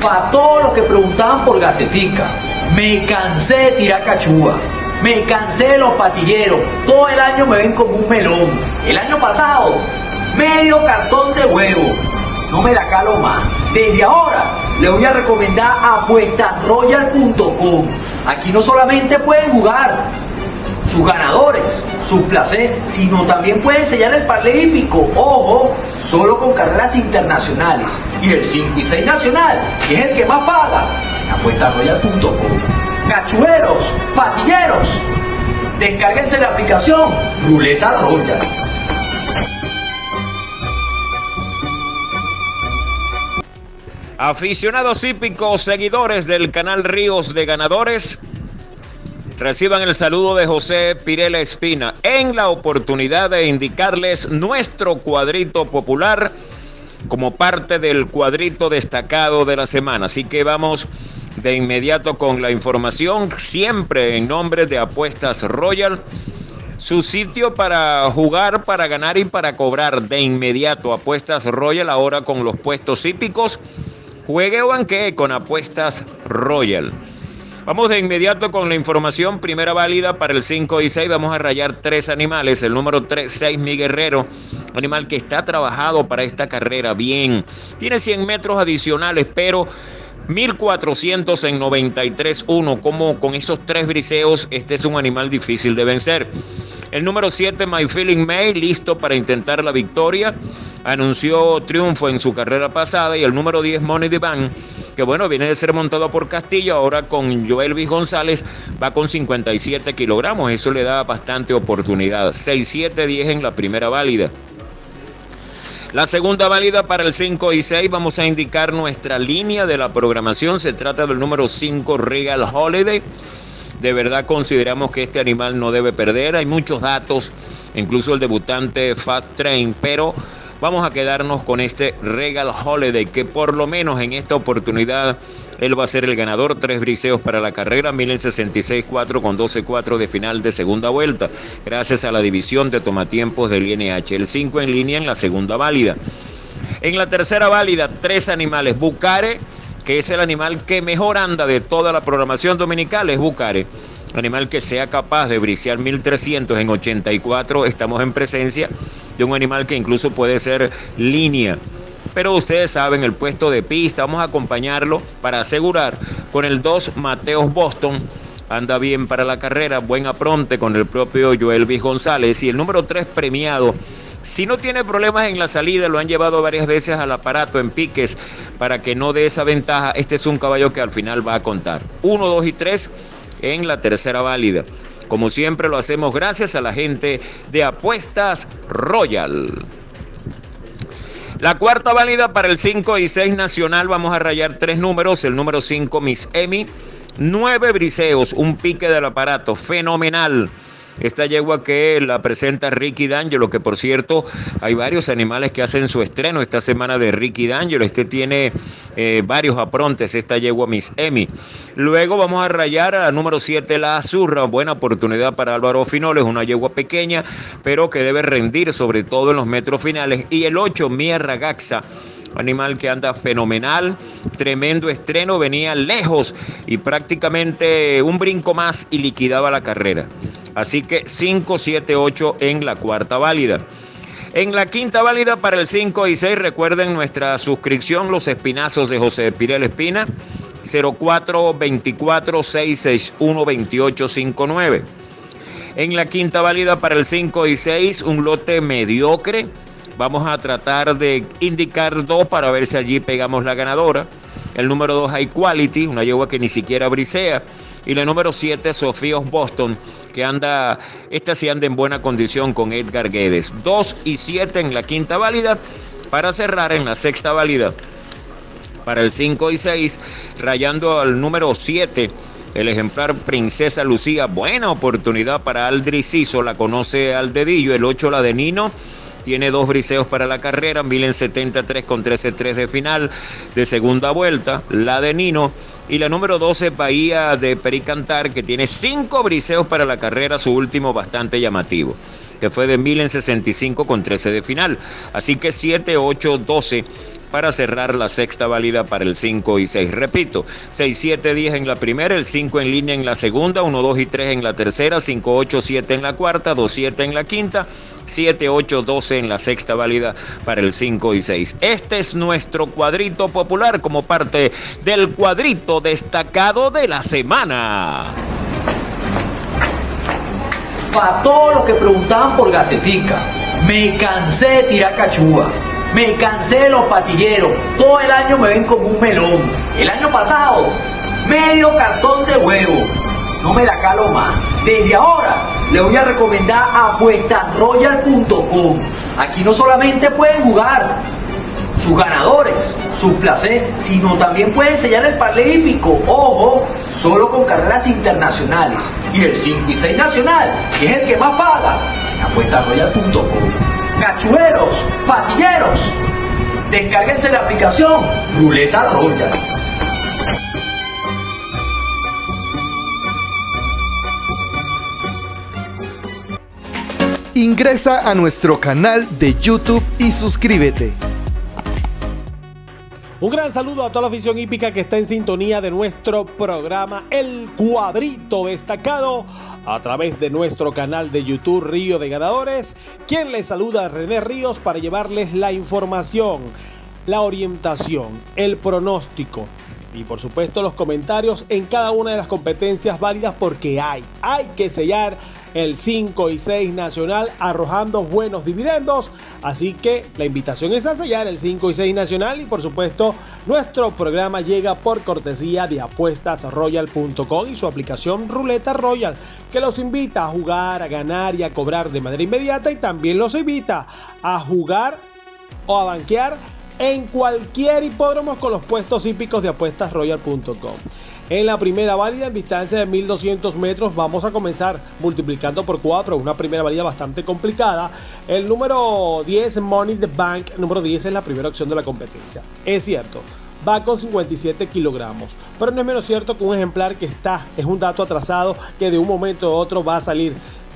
Para todos los que preguntaban por Gacetica, me cansé de tirar cachúa. Me cansé de los patilleros. Todo el año me ven como un melón. El año pasado, medio cartón de huevo. No me la calo más. Desde ahora, les voy a recomendar apuestasroyal.com. Aquí no solamente pueden jugar sus ganadores, sus placer, sino también pueden sellar el parlay hípico. Ojo, solo con carreras internacionales. Y el 5 y 6 nacional, que es el que más paga, en apuestasroyal.com. Cachueros, patilleros, descárguense la aplicación Ruleta Royal. Aficionados hípicos, seguidores del canal Ríos de Ganadores, reciban el saludo de José Pirela Espina en la oportunidad de indicarles nuestro cuadrito popular como parte del cuadrito destacado de la semana. Así que vamos de inmediato con la información, siempre en nombre de Apuestas Royal, su sitio para jugar, para ganar y para cobrar de inmediato. Apuestas Royal, ahora con los puestos hípicos. Juegue o banquee con Apuestas Royal. Vamos de inmediato con la información. Primera válida para el 5 y 6. Vamos a rayar 3 animales. El número 3, 6, Mi Guerrero. Animal que está trabajado para esta carrera. Bien. Tiene 100 metros adicionales, pero 1400 en 93.1. Como con esos 3 briseos, este es un animal difícil de vencer. El número 7, My Feeling May, listo para intentar la victoria. Anunció triunfo en su carrera pasada. Y el número 10, Money the Bank, que bueno, viene de ser montado por Castillo, ahora con Joelvis González, va con 57 kilogramos. Eso le da bastante oportunidad. 6, 7, 10 en la primera válida. La segunda válida para el 5 y 6, vamos a indicar nuestra línea de la programación. Se trata del número 5, Regal Holiday. De verdad consideramos que este animal no debe perder. Hay muchos datos, incluso el debutante Fast Train, pero vamos a quedarnos con este Regal Holiday, que por lo menos en esta oportunidad él va a ser el ganador. 3 briseos para la carrera, 1000 en 66.4 con 12.4 de final de segunda vuelta, gracias a la división de tomatiempos del INH. El 5 en línea en la segunda válida. En la tercera válida, 3 animales. Bucare, que es el animal que mejor anda de toda la programación dominical, es Bucare. Animal que sea capaz de brisear 1300 en 84. Estamos en presencia de un animal que incluso puede ser línea. Pero ustedes saben, el puesto de pista, vamos a acompañarlo para asegurar con el 2, Mateos Boston. Anda bien para la carrera, buen apronte con el propio Joelvis González. Y el número 3, Premiado. Si no tiene problemas en la salida, lo han llevado varias veces al aparato en piques para que no dé esa ventaja. Este es un caballo que al final va a contar. 1, 2 y 3 en la tercera válida. Como siempre lo hacemos gracias a la gente de Apuestas Royal. La cuarta válida para el 5 y 6 nacional, vamos a rayar 3 números. El número 5, Miss Emmy. 9 briseos, un pique del aparato fenomenal. Esta yegua que la presenta Ricky D'Angelo, que por cierto hay varios animales que hacen su estreno esta semana de Ricky D'Angelo. Este tiene varios aprontes, esta yegua Miss Emmy. Luego vamos a rayar a la número 7, La Azurra. Buena oportunidad para Álvaro Finoles, una yegua pequeña, pero que debe rendir sobre todo en los metros finales. Y el 8, Mia Ragazza. Animal que anda fenomenal, tremendo estreno, venía lejos y prácticamente un brinco más y liquidaba la carrera. Así que 5, 7, 8 en la cuarta válida. En la quinta válida para el 5 y 6, recuerden nuestra suscripción, Los Espinazos de José Pirela Espina, 04-24-661-2859. En la quinta válida para el 5 y 6, un lote mediocre. Vamos a tratar de indicar 2 para ver si allí pegamos la ganadora. El número 2, High Quality, una yegua que ni siquiera brisea. Y la número 7, Sofíos Boston, que anda, esta sí anda en buena condición con Edgar Guedes. 2 y 7 en la quinta válida. Para cerrar en la sexta válida, para el 5 y 6, rayando al número 7, el ejemplar Princesa Lucía. Buena oportunidad para Aldri Ciso, la conoce al dedillo. El 8, la de Nino. Tiene 2 briseos para la carrera, 1000 en 73 con 13.3 de final de segunda vuelta, la de Nino. Y la número 12, Bahía de Pericantar, que tiene 5 briseos para la carrera, su último bastante llamativo, que fue de 1000 en 65 con 13 de final. Así que 7, 8, 12 para cerrar la sexta válida para el 5 y 6. Repito, 6, 7, 10 en la primera, el 5 en línea en la segunda, 1, 2 y 3 en la tercera, 5, 8, 7 en la cuarta, 2, 7 en la quinta, 7, 8, 12 en la sexta válida para el 5 y 6. Este es nuestro cuadrito popular como parte del cuadrito destacado de la semana. Para todos los que preguntaban por Gacetica, me cansé de tirar cachúa, me cansé de los patilleros, todo el año me ven como un melón. El año pasado, medio cartón de huevo, no me la calo más. Desde ahora, les voy a recomendar apuestasroyal.com. Aquí no solamente pueden jugar sus ganadores, sus placer, sino también pueden sellar el parlay hípico. Ojo, solo con carreras internacionales. Y el 5 y 6 nacional, que es el que más paga, en apuestasroyal.com. Cachueros, patilleros, descárguense la aplicación Ruleta Royal. Ingresa a nuestro canal de YouTube y suscríbete. Un gran saludo a toda la afición hípica que está en sintonía de nuestro programa El Cuadrito Destacado a través de nuestro canal de YouTube Río de Ganadores. Quien les saluda, René Ríos, para llevarles la información, la orientación, el pronóstico y por supuesto los comentarios en cada una de las competencias válidas, porque hay que sellar el 5 y 6 nacional arrojando buenos dividendos. Así que la invitación es a sellar el 5 y 6 nacional, y por supuesto nuestro programa llega por cortesía de apuestasroyal.com y su aplicación Ruleta Royal, que los invita a jugar, a ganar y a cobrar de manera inmediata, y también los invita a jugar o a banquear en cualquier hipódromo con los puestos hípicos de apuestasroyal.com. En la primera válida en distancia de 1200 metros vamos a comenzar multiplicando por 4, una primera válida bastante complicada. El número 10, Money the Bank, número 10 es la primera opción de la competencia. Es cierto, va con 57 kilogramos, pero no es menos cierto que un ejemplar que es un dato atrasado, que de un momento a otro va a salir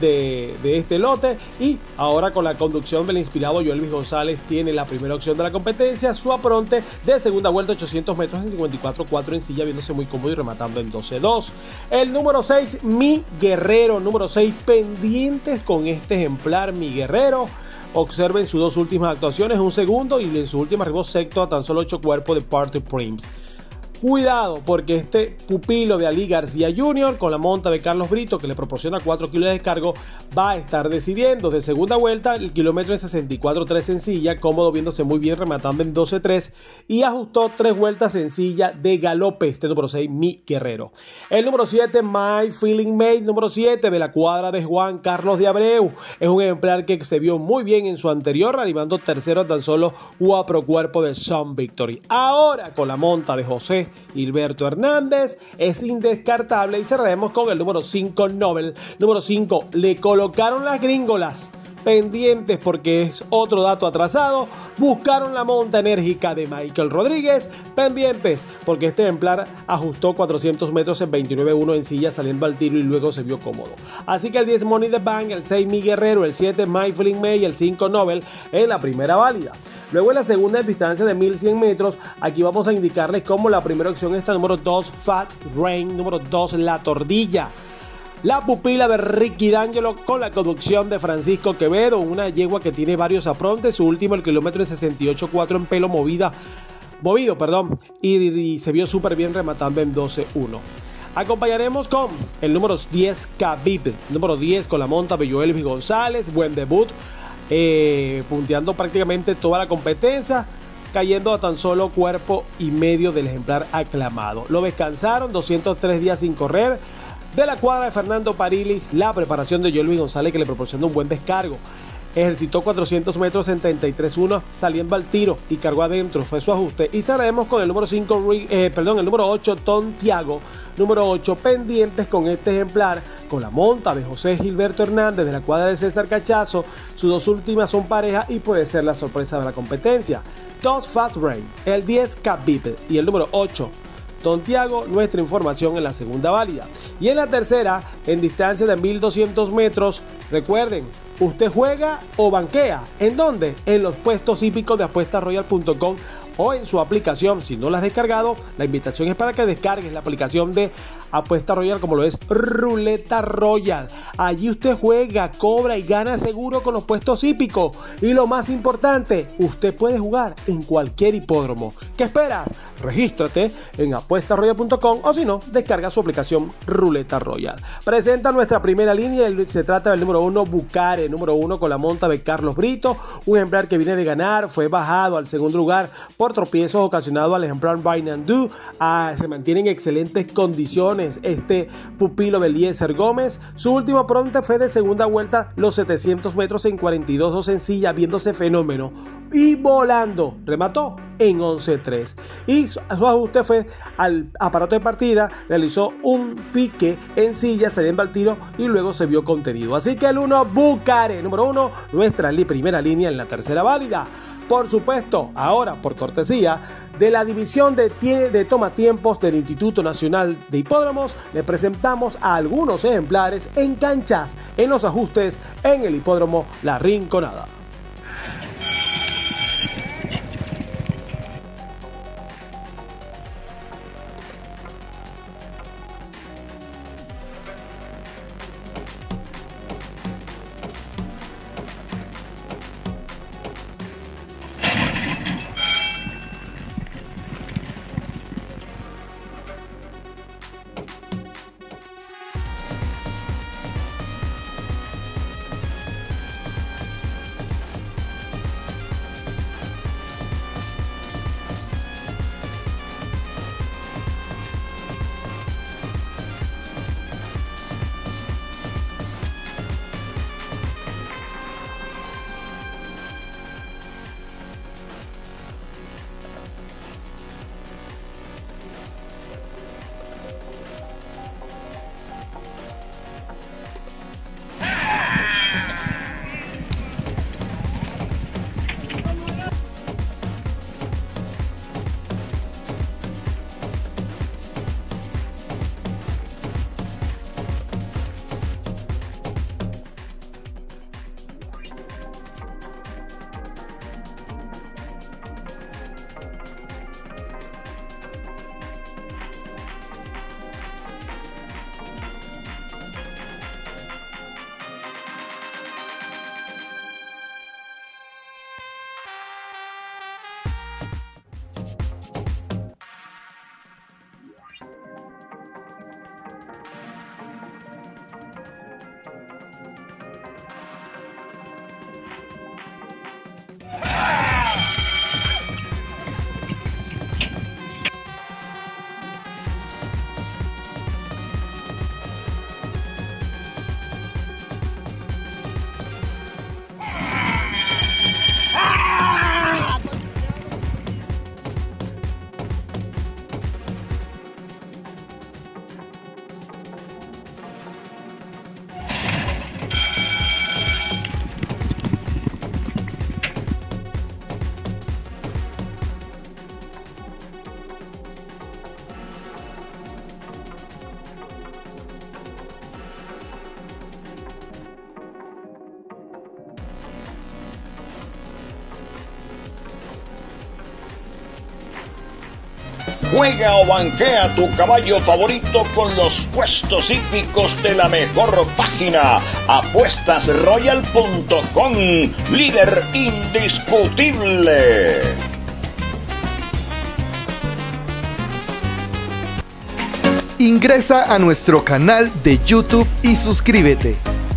de este lote, y ahora con la conducción del inspirado Joelvis González tiene la primera opción de la competencia. Su apronte de segunda vuelta 800 metros en 54.4 en silla, viéndose muy cómodo y rematando en 12.2. El número 6, Mi Guerrero, número 6, pendientes con este ejemplar, Mi Guerrero. Observen sus dos últimas actuaciones, un segundo, y en su última arribó sexto a tan solo 8 cuerpos de Party Primes. Cuidado, porque este pupilo de Ali García Jr. con la monta de Carlos Brito, que le proporciona 4 kilos de descargo, va a estar decidiendo. De segunda vuelta, el kilómetro en 64.3 sencilla, cómodo, viéndose muy bien, rematando en 12.3, y ajustó 3 vueltas sencilla de galope. Este número 6, Mi Guerrero. El número 7, My Feeling Made, número 7 de la cuadra de Juan Carlos de Abreu. Es un ejemplar que se vio muy bien en su anterior, arribando tercero a tan solo 4 cuerpos de Sun Victory. Ahora con la monta de José Hilberto Hernández es indescartable, y cerraremos con el número 5, Nobel. Número 5, le colocaron las gringolas. Pendientes porque es otro dato atrasado. Buscaron la monta enérgica de Michael Rodríguez. Pendientes porque este ejemplar ajustó 400 metros en 29.1 en silla, saliendo al tiro, y luego se vio cómodo. Así que el 10, Money the Bank, el 6, Mi Guerrero, el 7, My Feeling May y el 5, Nobel en la primera válida. Luego en la segunda, en distancia de 1100 metros, aquí vamos a indicarles cómo la primera opción está número 2, Fat Rain, número 2, La Tordilla. La pupila de Ricky D'Angelo con la conducción de Francisco Quevedo, una yegua que tiene varios aprontes. Su último, el kilómetro en 68.4 en pelo movido, y se vio súper bien, rematando en 12.1. Acompañaremos con el número 10, Khabib, número 10 con la monta de Joelvis González, buen debut, punteando prácticamente toda la competencia, cayendo a tan solo cuerpo y medio del ejemplar aclamado. Lo descansaron 203 días sin correr. De la cuadra de Fernando Parilis, la preparación de Joelvis González, que le proporciona un buen descargo. Ejercitó 400 metros en 33.1, saliendo al tiro y cargó adentro, fue su ajuste. Y cerraremos con el número 8, Tom Thiago, número 8, pendientes con este ejemplar, con la monta de José Gilberto Hernández de la cuadra de César Cachazo. Sus dos últimas son pareja y puede ser la sorpresa de la competencia. 2, Fast Brain, el 10, Khabib y el número 8, Tom Thiago, nuestra información en la segunda válida. Y en la tercera, en distancia de 1200 metros, recuerden, usted juega o banquea. ¿En dónde? En los puestos hípicos de apuestasroyal.com o en su aplicación. Si no la has descargado, la invitación es para que descargues la aplicación de Apuesta Royal, como lo es Ruleta Royal. Allí usted juega, cobra y gana seguro con los puestos hípicos. Y lo más importante, usted puede jugar en cualquier hipódromo. ¿Qué esperas? Regístrate en apuestasroyal.com o si no, descarga su aplicación Ruleta Royal. Presenta nuestra primera línea. Se trata del número 1, Bucare, número 1 con la monta de Carlos Brito, un ejemplar que viene de ganar, fue bajado al segundo lugar por tropiezos ocasionados al ejemplar Bainandú. Se mantiene en excelentes condiciones este pupilo de Eliezer Gómez. Su última pronta fue de segunda vuelta, los 700 metros en 42 sencilla, viéndose fenómeno y volando, remató en 11.3 y su ajuste fue al aparato de partida, realizó un pique en silla, se le al tiro y luego se vio contenido. Así que el 1, Bucare, número 1, nuestra primera línea en la tercera válida. Por supuesto, ahora por cortesía de la división de tomatiempos del Instituto Nacional de Hipódromos, le presentamos a algunos ejemplares en canchas en los ajustes en el hipódromo La Rinconada. Juega o banquea tu caballo favorito con los puestos hípicos de la mejor página, apuestasroyal.com, líder indiscutible. Ingresa a nuestro canal de YouTube y suscríbete.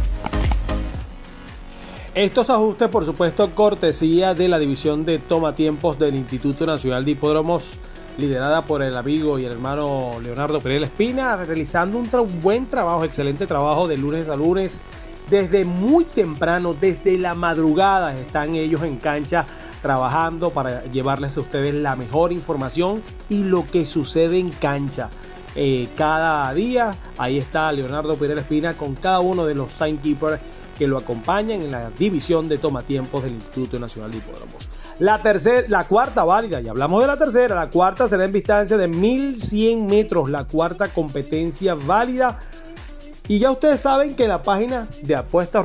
Estos ajustes, por supuesto, cortesía de la división de tomatiempos del Instituto Nacional de Hipódromos, liderada por el amigo y el hermano Leonardo Pereira Espina, realizando un buen trabajo, excelente trabajo de lunes a lunes. Desde muy temprano, desde la madrugada, están ellos en cancha trabajando para llevarles a ustedes la mejor información y lo que sucede en cancha. Cada día, ahí está Leonardo Pereira Espina con cada uno de los timekeepers que lo acompañan en la división de tomatiempos del Instituto Nacional de Hipódromos. La cuarta válida, ya hablamos de la tercera, la cuarta será en distancia de 1100 metros, la cuarta competencia válida. Y ya ustedes saben que en la página de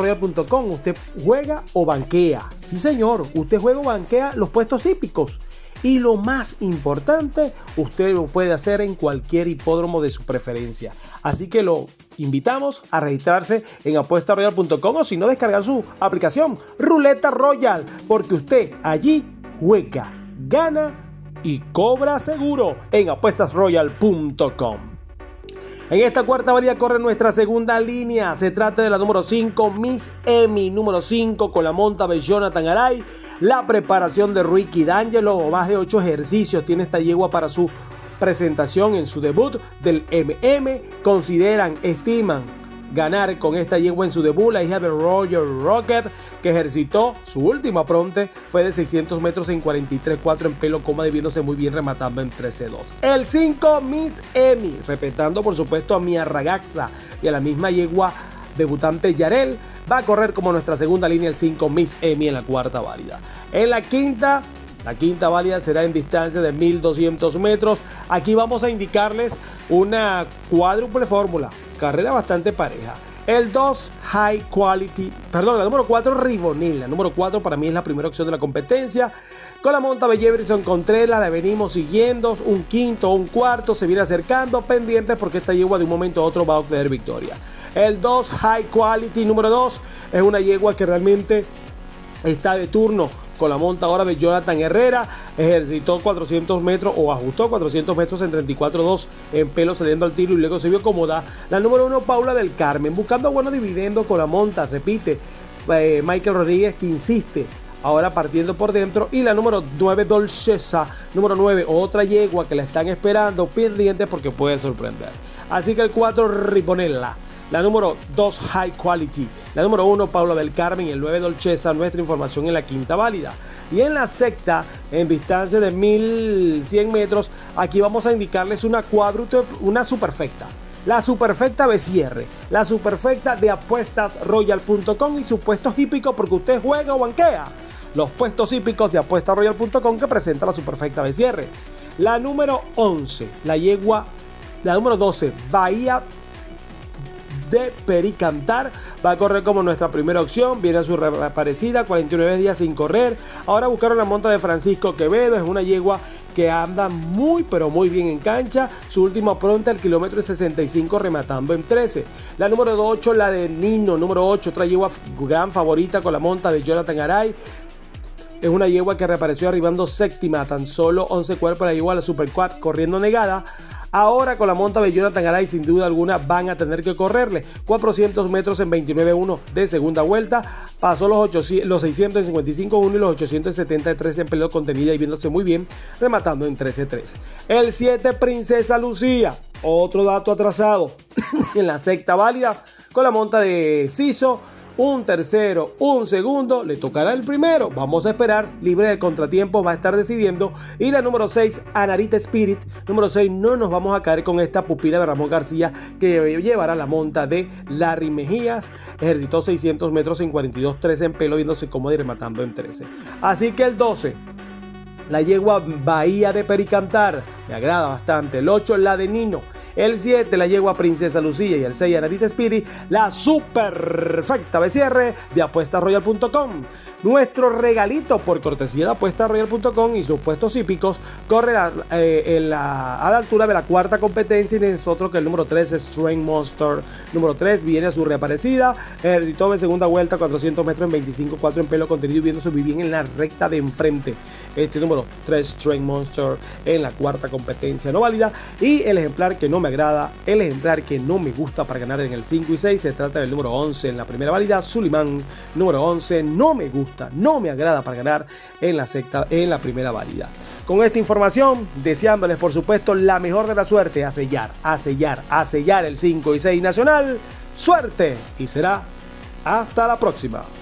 apuestasroyal.com usted juega o banquea. Sí señor, usted juega o banquea los puestos hípicos. Y lo más importante, usted lo puede hacer en cualquier hipódromo de su preferencia. Así que lo invitamos a registrarse en apuestaroyal.com o si no, descargar su aplicación Ruleta Royal, porque usted allí juega, gana y cobra seguro en apuestasroyal.com. En esta cuarta válida corre nuestra segunda línea. Se trata de la número 5, Miss Emmy. Número 5 con la monta de Jonathan Aray. La preparación de Ricky D'Angelo. Más de 8 ejercicios tiene esta yegua para su presentación en su debut del estiman ganar con esta yegua en su debut. La hija de Roger Rocket, que ejercitó su última pronte, fue de 600 metros en 43.4 en pelo coma, viéndose muy bien, rematando en 13.2. El 5, Miss Emmy, respetando por supuesto a Mia Ragazza y a la misma yegua debutante Yarel, va a correr como nuestra segunda línea el 5, Miss Emmy, en la cuarta válida. En la quinta válida será en distancia de 1200 metros. Aquí vamos a indicarles una cuádruple fórmula, carrera bastante pareja. El 2, la número 4, Ribonil. La número 4 para mí es la primera opción de la competencia. Con la monta de Jefferson Contreras la venimos siguiendo. Un quinto o un cuarto se viene acercando, pendientes porque esta yegua de un momento a otro va a obtener victoria. El 2, High Quality, número 2, es una yegua que realmente está de turno con la monta ahora de Jonathan Herrera. Ejercitó 400 metros o ajustó 400 metros en 34.2 en pelo, saliendo al tiro y luego se vio cómoda. La número 1, Paula del Carmen, buscando buenos dividendos con la monta, repite, Michael Rodríguez, que insiste, ahora partiendo por dentro. Y la número 9, Dolceza, número 9, otra yegua que la están esperando, pendientes porque puede sorprender. Así que el 4, Riponella. La número 2, High Quality. La número 1, Paula del Carmen. Y el 9, Dolceza. Nuestra información en la quinta válida. Y en la sexta, en distancia de 1100 metros, aquí vamos a indicarles una cuádruple, una superfecta. La superfecta de cierre. La superfecta de apuestasroyal.com y su puesto hípico, porque usted juega o banquea. Los puestos hípicos de apuestasroyal.com que presenta la superfecta de cierre. La número 11, la número 12, Bahía de Pericantar, va a correr como nuestra primera opción. Viene a su reaparecida, 49 días sin correr. Ahora buscaron la monta de Francisco Quevedo. Es una yegua que anda muy pero muy bien en cancha. Su última pronta, el kilómetro 65, rematando en 13. La número 8, la de Nino, número 8, otra yegua gran favorita con la monta de Jonathan Aray. Es una yegua que reapareció arribando séptima, tan solo 11 cuerpos. La yegua, la Super Quad, corriendo negada. Ahora con la monta de Jonathan Aray, sin duda alguna van a tener que correrle 400 metros en 29.1 de segunda vuelta. Pasó los 655.1 y los 873 en peleo contenida y viéndose muy bien, rematando en 13.3. El 7, Princesa Lucía, otro dato atrasado en la sexta válida con la monta de Ciso. Un tercero, un segundo, le tocará el primero. Vamos a esperar, libre de contratiempos, va a estar decidiendo. Y la número 6, Anarita Spirit. Número 6, no nos vamos a caer con esta pupila de Ramón García, que llevará la monta de Larry Mejías. Ejercitó 600 metros en 42.13 en pelo, viéndose cómodo y rematando en 13. Así que el 12, la yegua Bahía de Pericantar, me agrada bastante. El 8, la de Nino. El 7, la yegua Princesa Lucía. Y el 6, Anarita Spirit, la superfecta de cierre de apuestasroyal.com. Nuestro regalito por cortesía de apuestasroyal.com y sus puestos hípicos corre a la altura de la cuarta competencia, y nosotros que el número 3 es Strength Monster. Número 3 viene a su reaparecida, ejercitó de segunda vuelta 400 metros en 25.4 en pelo contenido, viéndose muy bien en la recta de enfrente. Este número 3, Strength Monster, en la cuarta competencia no válida. Y el ejemplar que no me agrada, el ejemplar que no me gusta para ganar en el 5 y 6, se trata del número 11 en la primera válida, Suleiman. Número 11, no me gusta, no me agrada para ganar en la primera válida. Con esta información, deseándoles por supuesto la mejor de la suerte, a sellar el 5 y 6 nacional. Suerte, y será hasta la próxima.